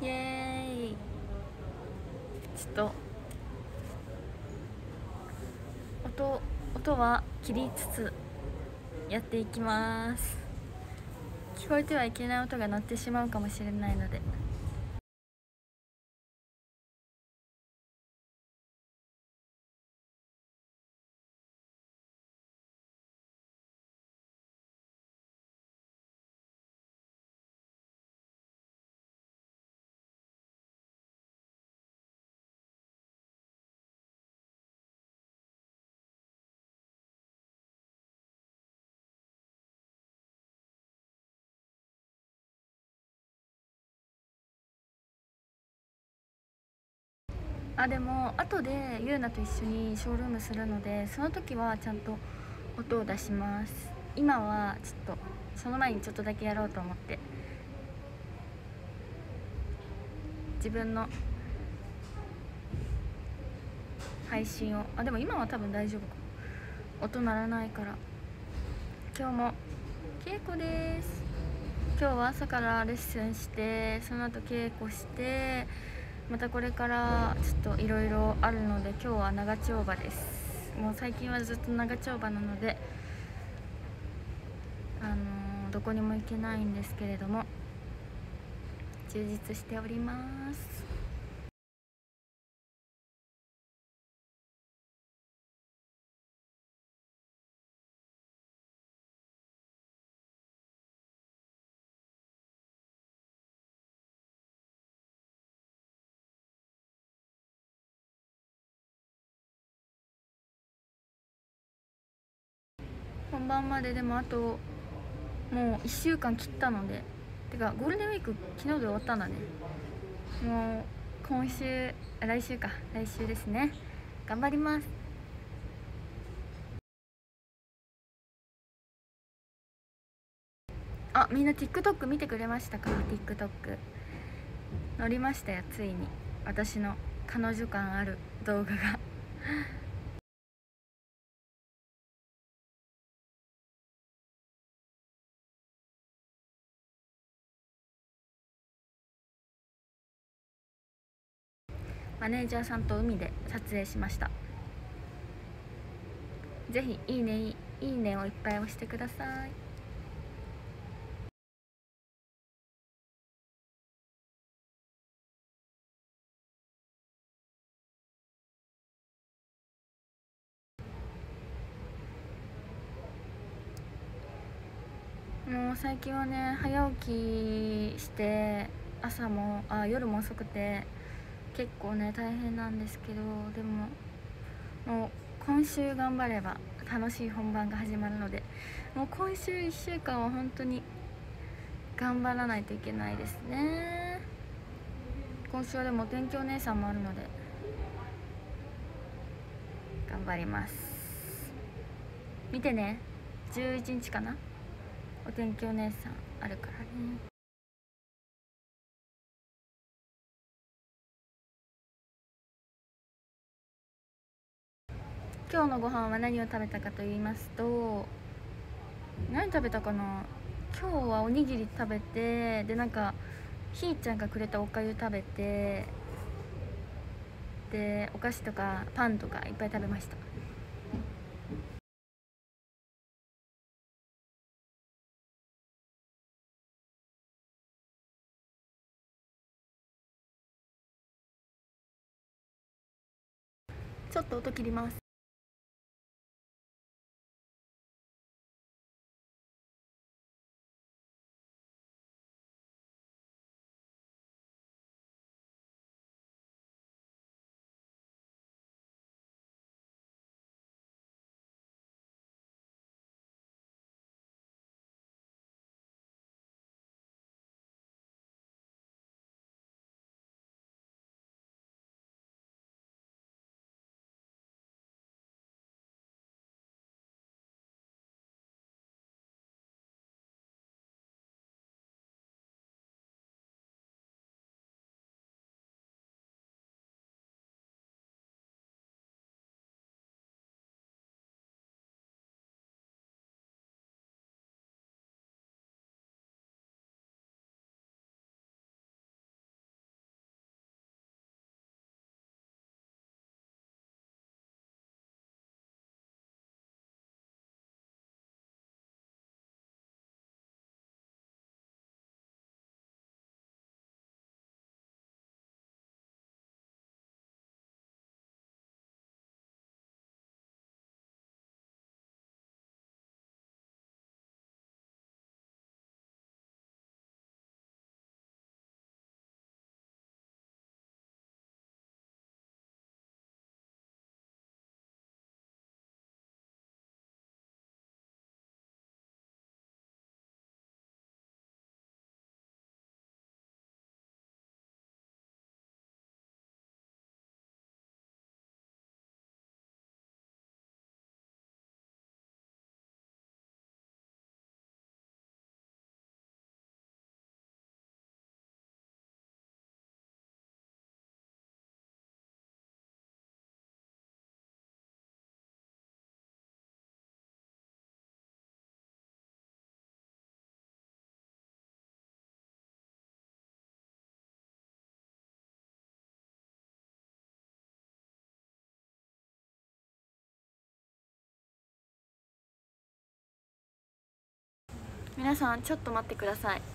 イエーイ。ちょっと音は切りつつやっていきます。聞こえてはいけない音が鳴ってしまうかもしれないので。でも後でゆうなと一緒にショールームするので、その時はちゃんと音を出します。今はちょっとその前にちょっとだけやろうと思って、自分の配信をでも今は多分大丈夫かも。音鳴らないから。今日も稽古です。今日は朝からレッスンして、その後稽古して、またこれからちょっといろいろあるので、今日は長丁場です。もう最近はずっと長丁場なので、どこにも行けないんですけれども、充実しております。本番まででもあともう1週間切ったので、てかゴールデンウィーク昨日で終わったんだね。もう来週ですね。頑張ります。みんな TikTok 見てくれましたか？ TikTok 乗りましたよ、ついに。私の彼女感ある動画がマネージャーさんと海で撮影しました。ぜひいいねをいっぱい押してください。もう最近はね、早起きして朝も夜も遅くて結構ね大変なんですけど、でももう今週頑張れば楽しい本番が始まるので、もう今週1週間は本当に頑張らないといけないですね。今週はでもお天気お姉さんもあるので頑張ります。見てね、11日かな、お天気お姉さんあるからね。今日のご飯は何を食べたかと言いますと、何食べたかな。今日はおにぎり食べて、でなんかひーちゃんがくれたおかゆ食べて、でお菓子とかパンとかいっぱい食べました。ちょっと音切ります。 皆さんちょっと待ってください。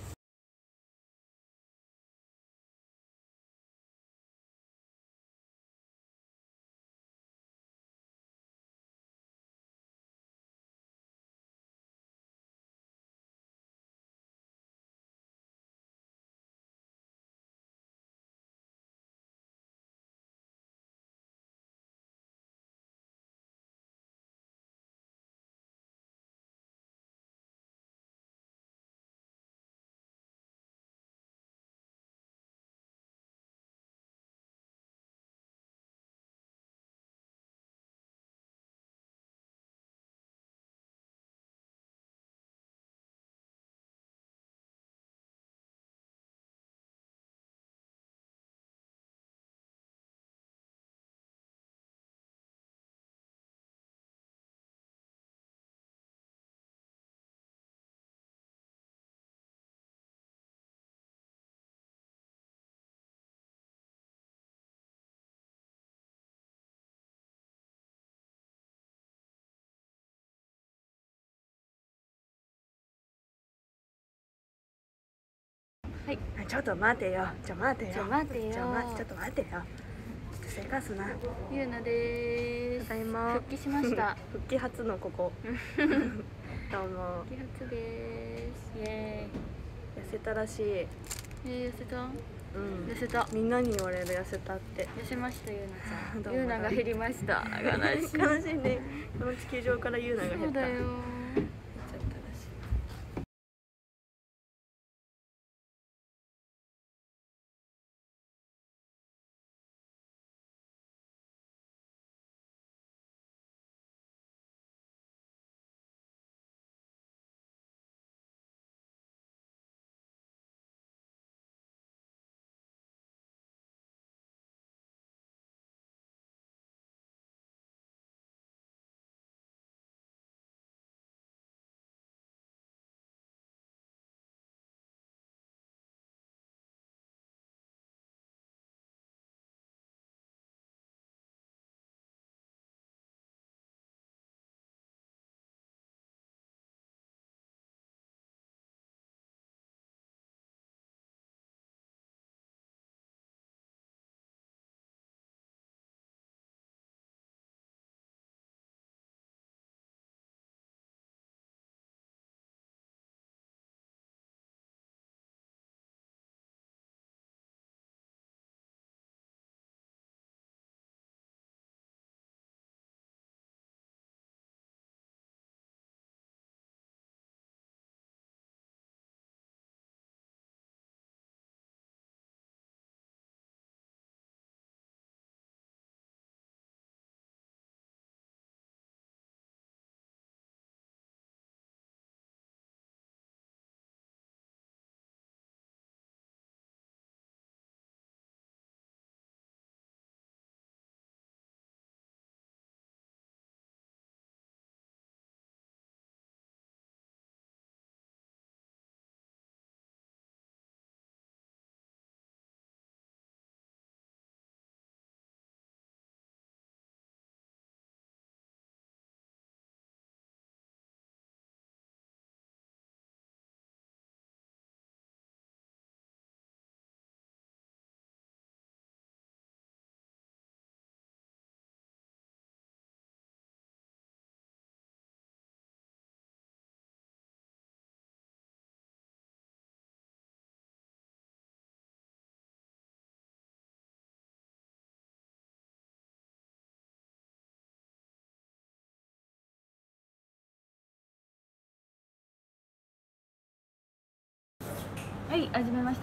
はい、 ちょっと待てよ。ちょっと待てよ。 ちょっと待てよ。 ちょっと待てよ。せかすな。 ゆうなでーす。 ただいま。 復帰しました。 復帰初のここ。どうも。 復帰初でーす。イエ痩せたらしい。 痩せた？ うん。 痩せた。 みんなに言われる痩せたって。 痩せましたゆうなちゃん。 どうもゆうなが減りました。悲しい。 悲しいね。この地球上からゆうなが減った。 そうだよ。 減っちゃったらしい。 はい、始めました。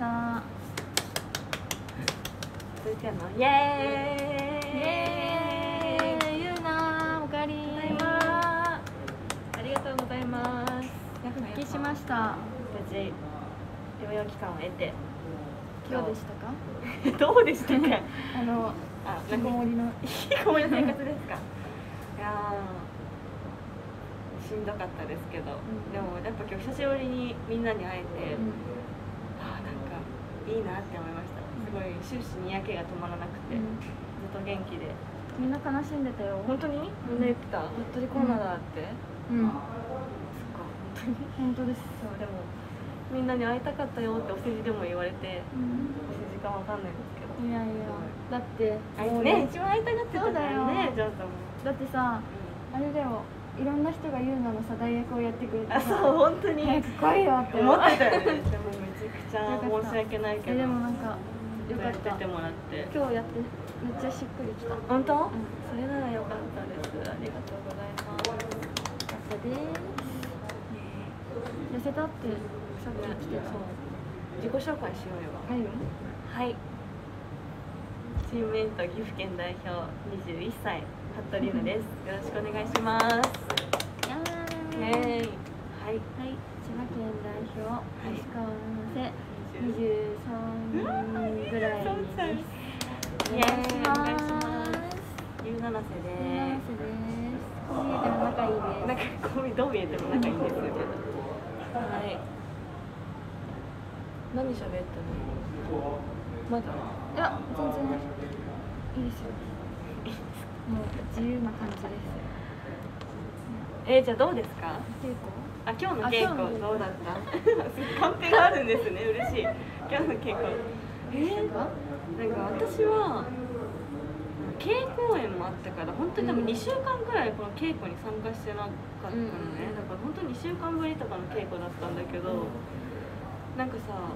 続いてのイエーイ。 イエーイ。ゆうなおかえり。 ありがとうございます。 復帰しました。 無事療養期間を得て。 どうでしたか？ どうでしたか？ 引きこもりの引きこもりの生活ですか？いやしんどかったですけど、でもやっぱ今日久しぶりにみんなに会えて、なんかいいなって思いました。すごい終始にやけが止まらなくて、ずっと元気で。 みんな悲しんでたよ。 本当に？みんな言ってた。本当にコロナだって。 うん。 そっか、本当本当です。 そうでもみんなに会いたかったよってお世辞でも言われて、お世辞かわかんないですけど、 いやいや、だってもうね一番会いたがってたからね、ジョンさんも。 だってさ、あれだよ、いろんな人が言うなのさ、代役をやってくれてさ、 あ、そう本当に早く来いよって思ってたよね。でもめちゃくちゃ申し訳ないけど、 でもなんかよかった。 やってもらって今日やってめっちゃしっくりきた。 本当？それならよかったです。ありがとうございます。 よかったです。痩せたってさっき来てた。 自己紹介しようよ。はい。チームメイト岐阜県代表21歳服部優奈です。よろしくお願いします。はい。 はい、千葉県代表石川七瀬23ぐらいです。 お願いします。ゆうななせです。 こう見えても仲いいです。 なんかこうどう見えても仲いいんですけど。はい。何喋ったの？まだ？ いや、全然いいですよ。もう自由な感じです。 じゃあどうですか？ 稽古？ あ、今日の稽古どうだった？カンペがあるんですね。嬉しい。今日の稽古。なんか私は稽古園もあったから本当に多分2週間くらいこの稽古に参加してなかったのね。だから本当に2週間ぶりとかの稽古だったんだけど、なんかさ、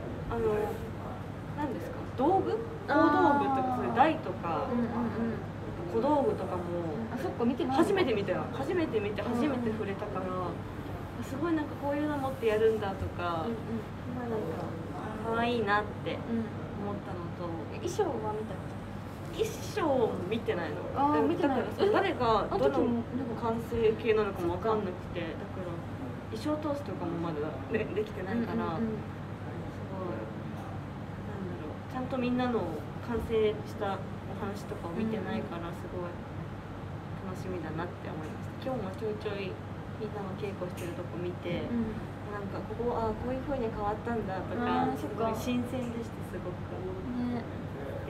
何ですか、道具、大道具とかそういう台とか小道具とかも初めて見たよ。初めて見て初めて触れたから、すごいなんかこういうの持ってやるんだとか、なんか可愛いなって思ったのと、 衣装は見たの？ 衣装も見てないの。 見てない。 だから誰がどの完成形なのかも分かんなくて、だから衣装通すとかもまだできてないから、すごいなんだろう、ちゃんとみんなの完成したお話とかを見てないから、すごい楽しみだなって思いました。今日もちょいちょいみんなの稽古してるとこ見て、なんかこここういう風に変わったんだとか、すごい新鮮でして、すごくです。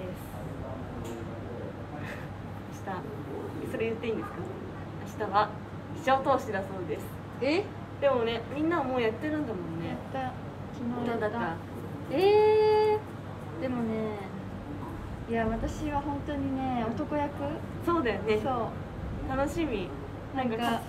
明日それ言っていいんですか？明日は衣装通しだそうです。でもね、みんなはもうやってるんだもんね。 やった。昨日やった。 どうだった？ でもね、いや私は本当にね、男役。 そうだよね。 そう。 楽しみ。なんか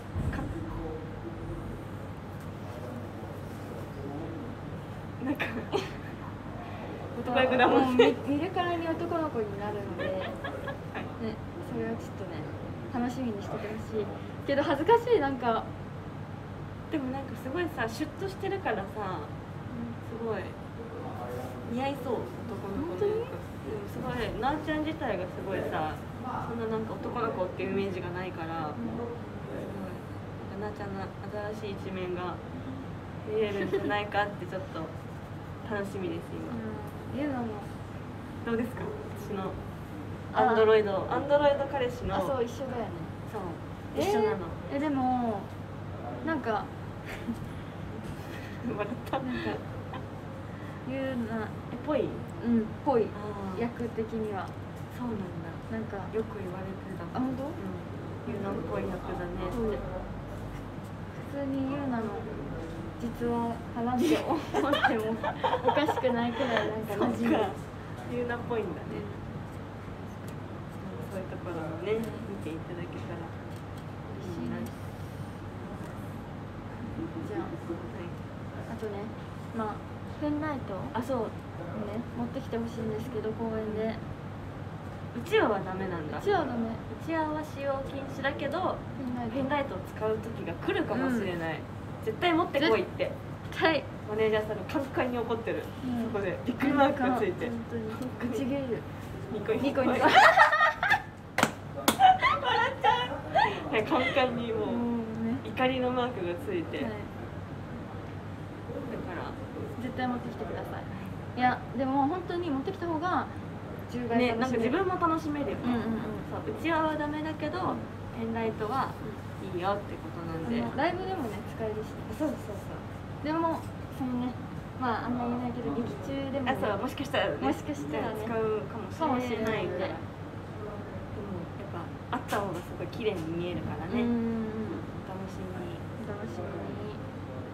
男役だもんね。 見るからに男の子になるので、ね、それはちょっとね楽しみにしててほしいけど、恥ずかしい。なんかでもなんかすごいさ、シュッとしてるからさ、すごい似合いそう、男の子の役。すごいなーちゃん自体がすごいさ、そんななんか男の子っていうイメージがないから、すごいなーちゃんの新しい一面が見れるんじゃないかってちょっと楽しみです今。どうですか？私のアンドロイド彼氏の。 そう、一緒だよね。 そう、一緒なの。 でもなんか笑った。 なんか言うなぽいぽい役的には。 そうなんだ。 なんかよく言われてた。 あ、本当？ ゆうなっぽい役だねって。 普通にゆうなの実話かなって思ってもおかしくないくらいなんか馴染む。 ゆうなっぽいんだね。そういうところもね、見ていただけたらいいな。 じゃあ、あとね、まあペンライトそうね、持ってきてほしいんですけど、公園で。 うちわはダメなんだ。 うちわはダメ。 うちわは使用禁止だけど、ペンライトを使う時が来るかもしれない。絶対持ってこいってマネージャーさんがカンカンに怒ってる。そこでびっくりマークがついて、 本当にぶち切れる。ニコニコ笑っちゃう。カンカンにもう怒りのマークがついて、だから絶対持ってきてください。いやでも本当に持ってきた方が10倍楽しめる。 なんか自分も楽しめるよね。そう、うちわはダメだけどペンライトはいいよってことなんで、 ライブでもね使えるし。 そうでもそのね、まああんま言えないけど劇中でもね、 そうもしかしたらね、 もしかしたらね使うかもしれないんで、でもやっぱあった方がすごい綺麗に見えるからね。お楽しみに。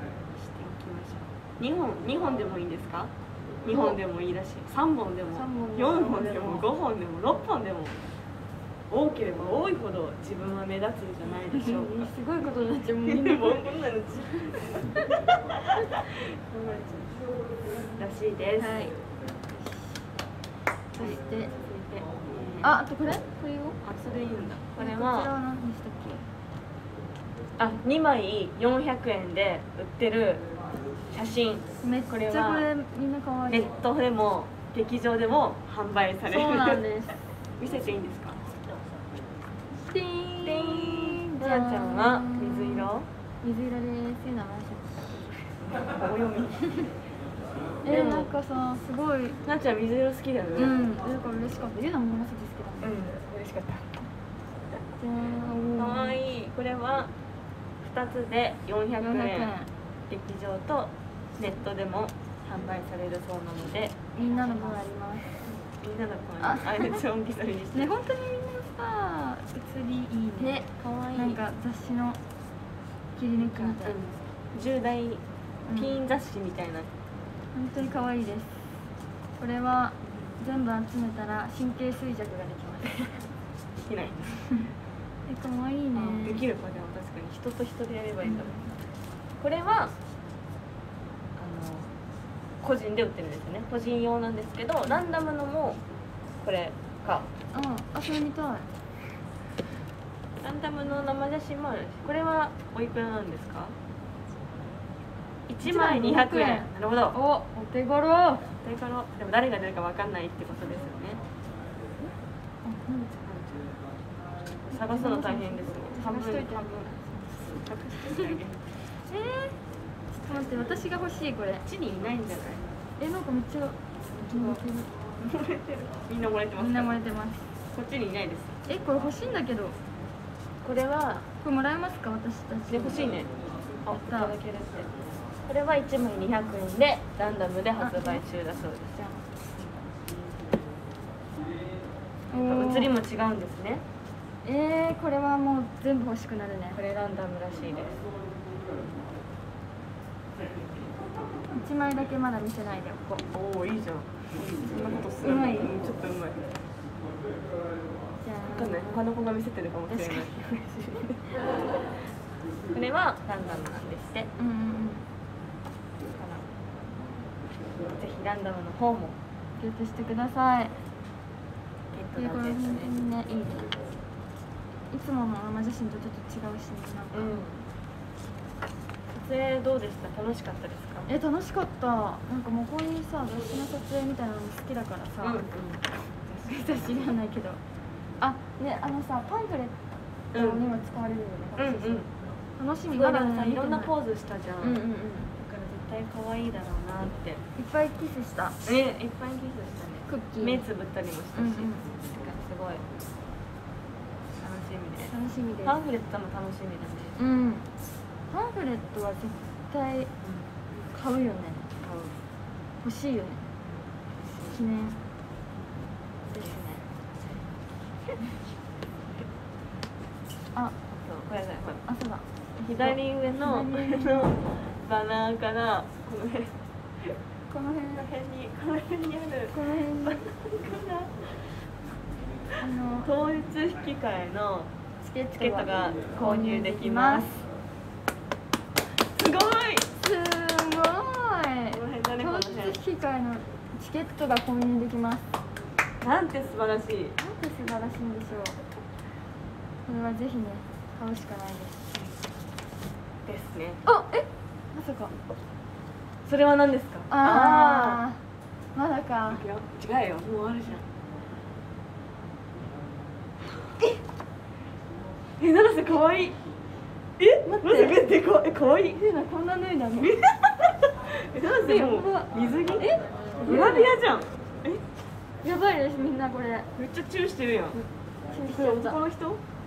2本でもいいんですか？2本でもいいらしい。3本でも4本でも5本でも6本でも、多ければ多いほど自分は目立つんじゃないでしょうか。 すごいことになっちゃう。もうみんなボンボンなのちらしいです。 はい。そして、 続いてあとこれを。 それいいんだ。これこちらはは何でしたっ 2枚400円で売ってる写真。 け？めっちゃこれみんな可愛い。 ネットでも劇場でも販売される。 そうなんです。 見せていいんですか？ ティーン。 ななちゃんは水色。 水色です。 お読み。 なんかさ、すごい。 ななちゃん水色好きだよね。 なんか嬉しかった。ゆうなも紫ですけどね。 嬉しかった。 じゃかわいい。これは2つで400 400 円。 円。 劇場とネットでも販売されるそうなので、 みんなの分あります。 みんなの声あれで音機それにしてね、本当にみんなさ、写りいいね。 ね、かわいい。 なんか雑誌の切り抜きみたいな。 10代ティーン雑誌みたいな。 本当に可愛いです。これは全部集めたら神経衰弱ができます。 できない。 可愛いね。 できるかでも確かに人と人でやればいいんだもん。これは個人で売ってるんですよね。個人用なんですけど、ランダムのもこれか。 それ見たい。 ランダムの生写真もあるし、これはおいくらなんですか？1枚200円。なるほど。 お手頃。 でも誰が出るかわかんないってことですよね。探すの大変ですね。 探しといて。 半分隠しといてあげる。 ちょっと待って、私が欲しいこれ。 こっちにいないんじゃない？ なんかめっちゃ漏れてる。みんな漏れてます。 みんな漏れてます。 こっちにいないです。 これ欲しいんだけど。 これはこれもらえますか？私たち。 欲しいね。いたただけるって。これは1枚200円でランダムで発売中だそうです。写りも違うんですね。 これはもう全部欲しくなるね。 これランダムらしいです。 1枚だけまだ見せないでおこう。 おお、いいじゃん。そんなことする。 うまい。 ちょっとうまい。 じゃあわかんない。他の子が見せてるかもしれない。これはランダムなんですって。ぜひランダムの方もゲットしてください。 ゲットなんですね。 いいね。いつもの生写真とちょっと違うしね。 撮影どうでした？楽しかったですか？ 楽しかった。なんかもうこういうさ、雑誌の撮影みたいなのも好きだからさ。雑誌じゃないけど。パンフレットにも使われるよね。楽しみ。 まださ、いろんなポーズしたじゃん。だから絶対可愛いだろうなって。 いっぱいキスした。 いっぱいキスしたね。 クッキー。 目つぶったりもしたし。すごい。楽しみです。パンフレットも楽しみだね。 パンフレットは絶対買うよね。欲しいよね。記念ですね。 これだよ。 そうだ。 左上のバナーからこの辺にある。当日引き換えのチケットが購入できます。すごい。当日引き換えのチケットが購入できます。 なんて素晴らしい。 なんて素晴らしいんでしょう。これはぜひね、買うしかないです。 ですね。 まさか。 それは何ですか？ まだか。 違うよ、もうあるじゃん。七瀬かわいい。待って、かわいい。 こんな脱いだの？ 七瀬も水着？グラビアじゃん。 やばいです、みんなこれ。 めっちゃチューしてるやん。 チューして男の人？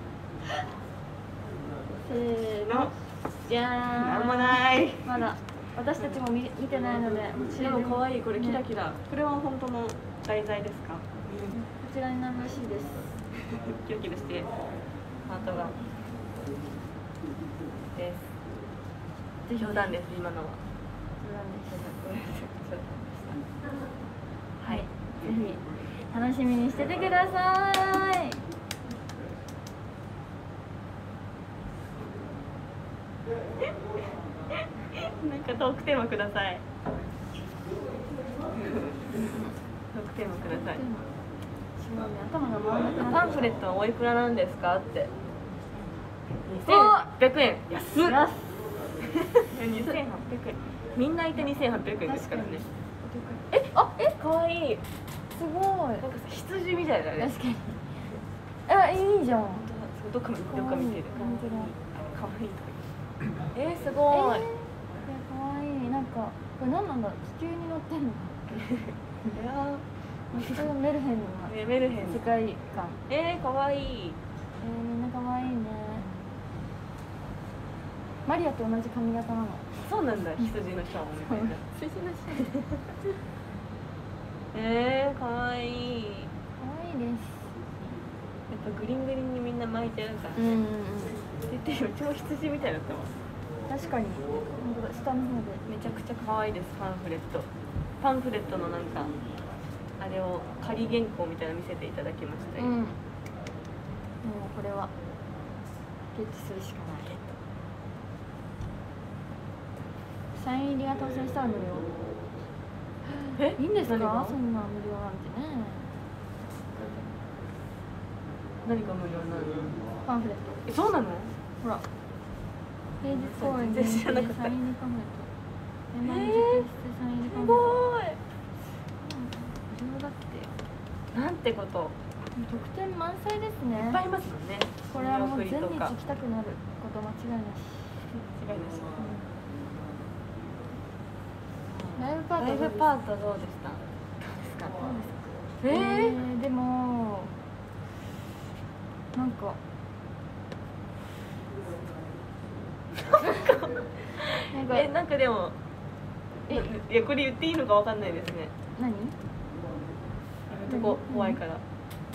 せーの。じゃーん。 なんもない。 まだ私たちも見てないので。 でも可愛い、これキラキラ。これは本当の題材ですか？こちらになるらしいです。 キラキラしてハートがです。冗談です、今のは。 はい、ぜひ楽しみにしててください。 なんかトークテーマください。トークテーマください。 頭が回らなくなる。 パンフレットはおいくらなんですかって。2800円。安っ。2800円。みんないて2800円ですからね。かわいい。 すごい。 なんか羊みたいだね。 確かに。いいじゃん。 どっか見てる。かわいいとか。すごい。 かわいい。なんかこれ何なんだろう。気球に乗ってんの。いや普通のメルヘンの世界観。 かわいい。 みんなかわいいね。マリアと同じ髪型なの。 そうなんだ。羊のシャワーみたいな。 羊のシャワー。 かわいい。 かわいいです。 やっぱグリングリンにみんな巻いてるからね。絶対超羊みたいだったわ。 確かに。本当だ、下の方でめちゃくちゃ可愛いです。パンフレットのなんかあれを仮原稿みたいなの見せていただきましたよ。もうこれはゲットするしかない。サイン入りが当選したら無料。いいんですか？そんな無料なんてね。 何か無料なの？ パンフレット。 そうなの？ ほら。平日公演でサイン入りパンフレット。サイン入りパンフレット。 すごい。 無料だって。 なんてこと。 特典満載ですね。 いっぱいいますもんね。 これはもう全日行きたくなること間違いなし。 間違いなし。 ライブパートどうでした？ どうですか？ でもなんかなんかでもいやこれ言っていいのかわかんないですね。 何？ 怖いから。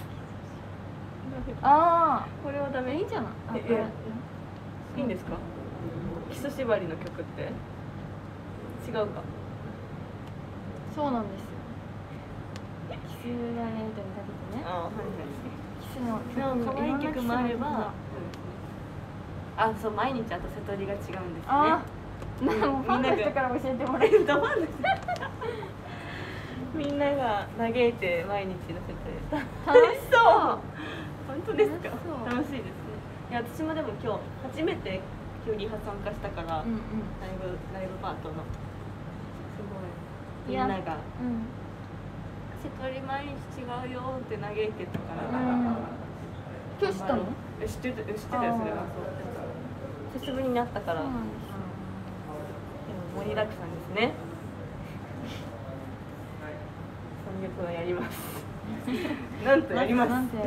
これはダメ？ いいじゃない。 いいんですか？基礎縛りの曲って違うか。 そうなんですよ。キスがねみたいにかけてね。キスの可愛い曲もあれば、そう、毎日あと瀬戸りが違うんですね。 もうファンの人から教えてもらえると思うんです。 みんなが嘆いて毎日の瀬戸り。 楽しそう。 本当ですか？楽しいですね。いや、私もでも今日初めて今日リハ参加したから、ライブパートのすごいみんなが瀬戸り毎日違うよって嘆いてたから。 今日知ったの？ 知ってたよ、それは。そう久しぶりになったから。でも盛りだくさんですね。3曲はやります。なんとやります。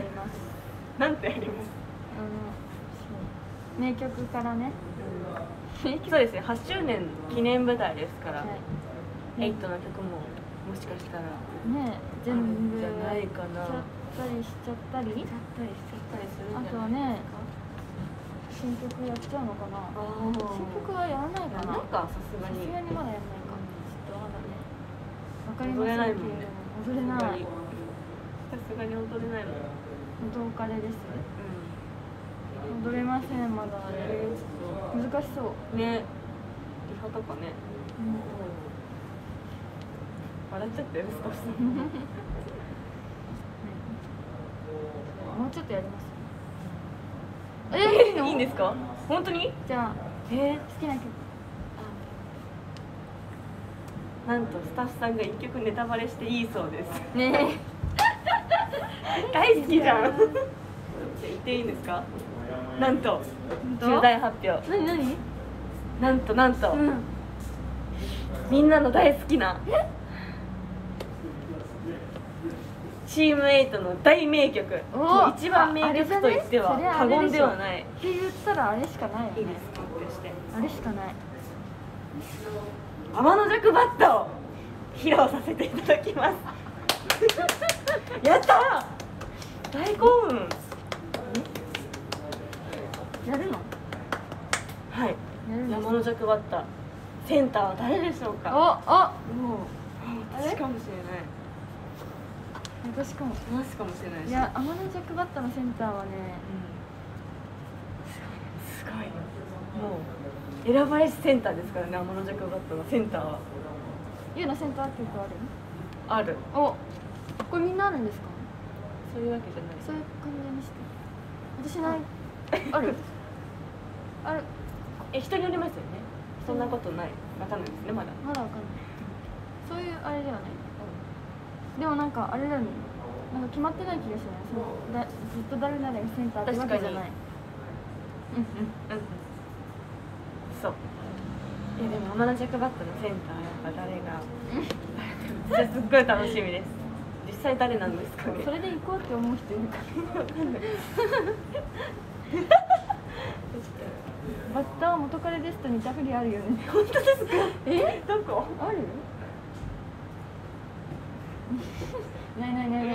名曲からね。 そうですね。8周年記念舞台ですから。8の曲ももしかしたら全部じゃないかな。 しちゃったりする。あとはね、新曲やっちゃうのかな。新曲はやらないかな。 なんかさすがにまだやらないか。ちょっとまだね。わかりませんけれども踊れない。 さすがに踊れないもん。 踊かれです。踊れませんまだ。難しそうね。リハとかね。笑っちゃったよ、スタッフさん。 もうちょっとやります。 いいんですか？本当に？ じゃあ好きな曲。 なんとスタッフさんが1曲ネタバレしていいそうです。 ねえ。大好きじゃん。言っていいんですか？なんと重大発表。 何？ なんと、みんなの大好きなチーム8の大名曲、一番名曲と言っては過言ではない。 って言ったらあれしかないよね。 いいですか？ あれしかない。 天の弱バットを披露させていただきます。やったー！大興奮。 やるの？ はい。山の弱バッターセンターは誰でしょうか。もう私かもしれない。 私かも。 マスかもしれないし。 いや、天の弱バッタのセンターはね、 すごいよ。もう選ばれしセンターですからね、天の弱バッタのセンターは。 ゆうのセンターっていうかある。 お、これみんなあるんですか？ そういうわけじゃない。 そういう感じにして。私ない。ある？ある。 人によりますよね。そんなことない。わかんないですね、まだ。 まだわかんない。そういうあれではない。でもなんかあれだよね。なんか決まってない気がしない。ずっと誰々がセンターってわけじゃない。 そう。でも天の弱バッタのセンターやっぱ誰がすっごい楽しみです。実際誰なんですかね。 それで行こうって思う人いるかバッター元彼ですと似たふりあるよね。 本当ですか？どこ？ ある？ないないです。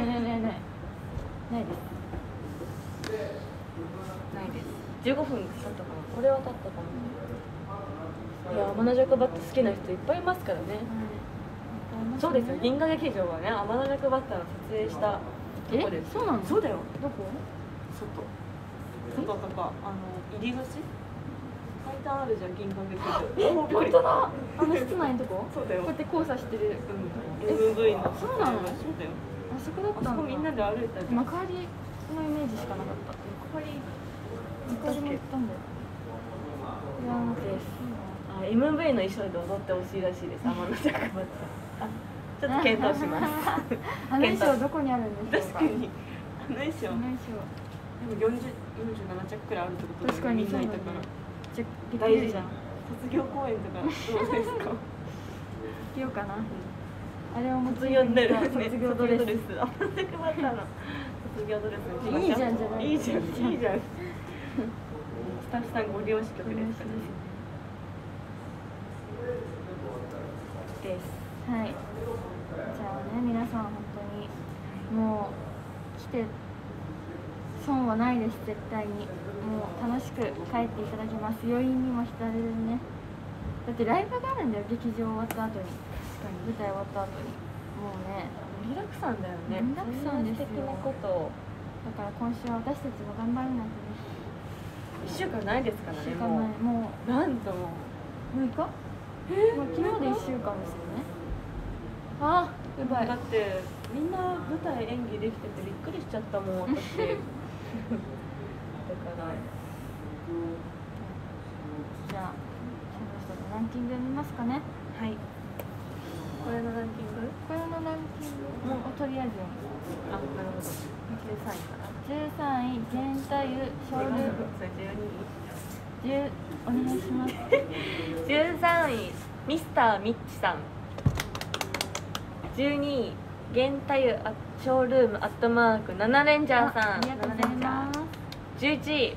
ないです。15分経ったかな。これは経ったかも。いや、天の弱バッタ好きな人いっぱいいますからね。そうですよ。銀河劇場はね、天の弱バッタの撮影したとこです。 そうなの？ そうだよ。 どこ？ 外とか入り口？階段あるじゃん、銀河劇場。 本当だ。室内のとこ？ そうだよ。 こうやって交差してる。 MV の。 そうなの？ そうだよ。 あそこだったんだ。 あそこみんなで歩いたじゃん。 幕張のイメージしかなかった。幕張も行ったんだよ。いやーです。 MV の衣装で踊ってほしいらしいです。天の弱バッタ。ちょっと検討します。 あの衣装どこにあるんですか？ 確かに。あの衣装。でも47着くらいあるってことで、みんないたから。大事じゃん。卒業公演とかどうですか？ 着ようかな。あれを卒業ドレス。 卒業ドレス。 天の弱バッタの卒業ドレスにしましょう。 いいじゃんじゃない。 いいじゃん。スタッフさんご利用し曲ですからね。です。 はい。じゃあね、皆さん本当にもう来て損はないです。絶対にもう楽しく帰っていただきます。余韻にも浸れるね。だってライブがあるんだよ、劇場終わった後に。確かに舞台終わった後にもうね、 盛りだくさんだよね。 盛りだくさんですよ。 素敵なことを。 だから今週は私たちも頑張らないとね。 1週間ないですからね。 1週間前もうなんとも 6日？もう昨日で1週間ですよね。あ、やばい。 だってみんな舞台演技できててびっくりしちゃったもん、私。だからじゃあそろそろランキング見ますかね。 はい。これのランキング？ これのランキングをとりあえずなるほど。13位かな。 13位、ゲンタユショールーム。お願いします。 13位、ミスターミッチさん。12位、ゲンタユショールームアットマーク7レンジャーさん。 ありがとうございます。 11位、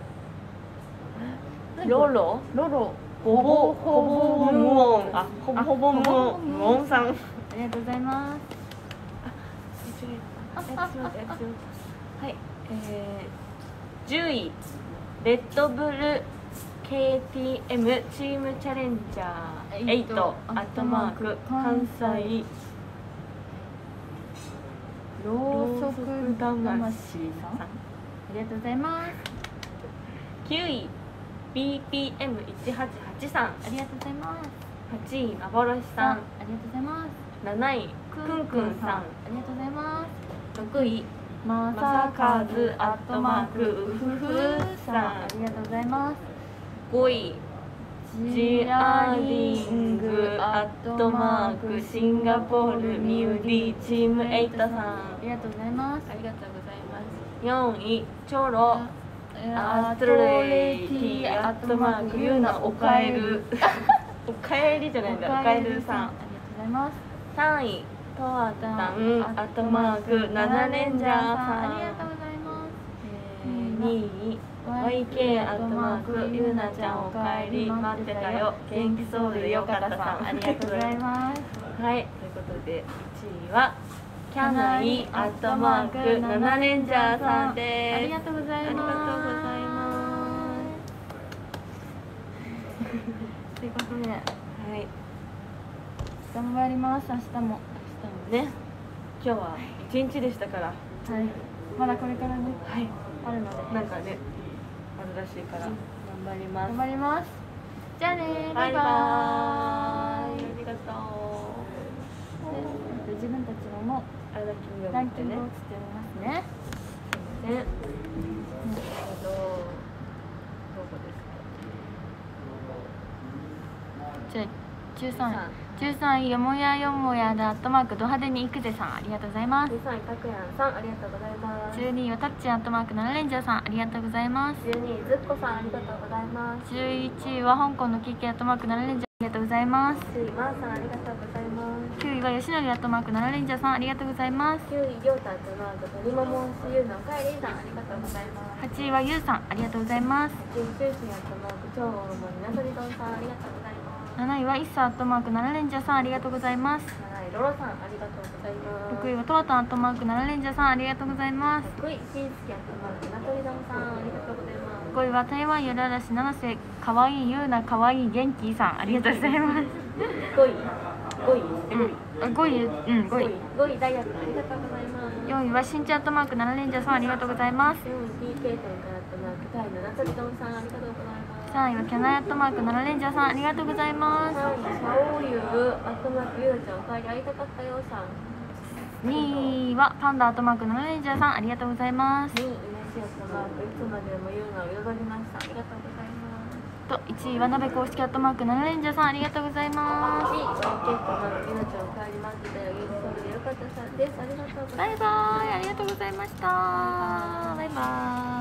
ロロほぼ無音。あ、ほぼ無音さん。ありがとうございます。 はい、10位、レッドブル KTM チームチャレンジャー8アットマーク関西ろうそく魂さん。ありがとうございます。 9位 BPM1883 さん。 ありがとうございます。 8位幻さん。 ありがとうございます。 7位くんくんさん。 ありがとうございます。 6位まさかずアットマークうふふさん。ありがとうございます。 5位ジアリングアットマークシンガポールミューディチーム8さん。 ありがとうございます。 ありがとうございます。4位チョロアストレイティアットマークユーナおかえるおかえりじゃないんだ、おかえるさん。 ありがとうございます。 3位トワタンアットマーク7レンジャーさん。 ありがとうございます。 2位 YK アットマークゆうなちゃんおかえり待ってたよ元気そうでよかったさん。 ありがとうございます。 はい、ということで1位はキャナイアットマーク7レンジャーさんです。 ありがとうございます。 ありがとうございます。 ということで、 はもやります。明日もね、今日は一日でしたから、はい、 まだこれからね、 はい、 あるので、 なんかね、あるらしいから、頑張ります。 頑張ります。じゃあね、バイバーイ。 ありがとう。 自分たちのもランキングをランキングをつってみますね。 すいません。どこですか。 13位よもやよもやだド派手に行くぜさん、ありがとうございます。 13位たくやんさん、ありがとうございます。 12位はたっちゃん7レンジャーさん、ありがとうございます。 12位ずっこさん、ありがとうございます。 11位は香港のキキ7レンジャー、ありがとうございます。 10位まーさん、ありがとうございます。 9位は吉野7レンジャーさん、ありがとうございます。 9位りょうた鳥ももしゆうのかいりんさん、ありがとうございます。 8位はゆうさん、ありがとうございます。 8位中心超大物なさりどんさん、ありがとうございます。 7位はイッサ7レンジャーさん、ありがとうございます。 7位ロロさん、ありがとうございます。 6位はトワタン7レンジャーさん、ありがとうございます。 6位しんすけなさりどんさん、ありがとうございます。 5位は台湾ゆららし七瀬かわいいゆうなかわいい元気さん、ありがとうございます。 5位ダイヤさん、ありがとうございます。 4位はしんちゃん7レンジャーさん、ありがとうございます。 4位 TK 店からタイのなさりどんさん、ありがとうございます。 3位はキャナヤ7レンジャーさん、ありがとうございます。 3位シャオユゆうちゃん、お帰り会いたかったよさん。 2位はパンダ7レンジャーさん、ありがとうございます。 2位いつまでも言うのを彩りました、ありがとうございます。 と1位は鍋公式7レンジャーさん、ありがとうございます。 1位は結構ゆうちゃん、お帰り待ってたよ、ゆうそうでよかったさんです、ありがとうございます。 バイバーイ、ありがとうございました。バイバーイ。